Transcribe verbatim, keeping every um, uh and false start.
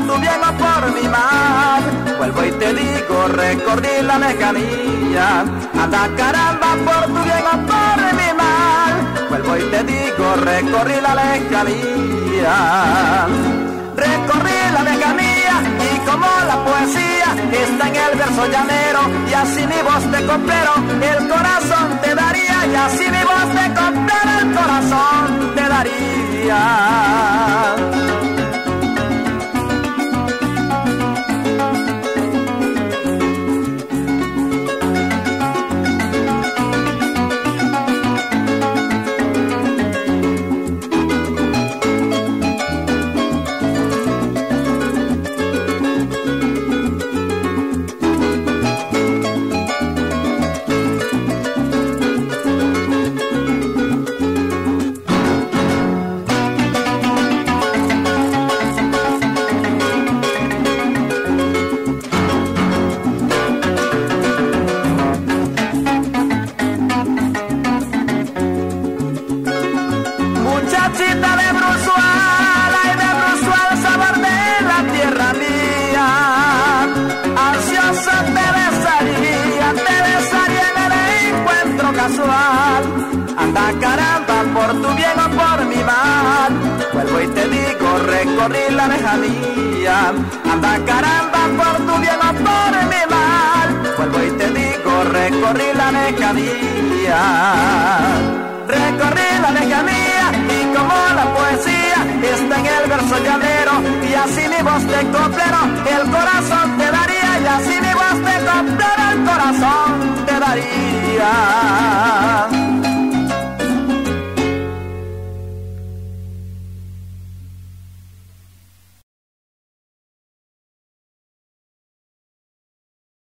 tu bien o por mi mal. Vuelvo y te digo, recorrí la lejanía. Anda caramba, por tu bien o por mi mal. Vuelvo y te digo, recorrí la lejanía. Recorrí la lejanía y como la poesía está en el verso llanero, y así mi voz te comprero, el corazón te daría, y así mi voz te comprero, el corazón te daría. Muchachita de Bruzuela y de Bruzuela, sabor de la tierra mía, ansiosa te besaría, te besaría en el encuentro casual. Anda caramba, por tu bien o por mi mal. Vuelvo y te digo, recorrí la lejanía. Anda caramba, por tu bien o por mi mal. Vuelvo y te digo, recorrí la lejanía. Recorrí la lejanía y como la poesía está en el verso llanero, y así mi voz te comprero, el corazón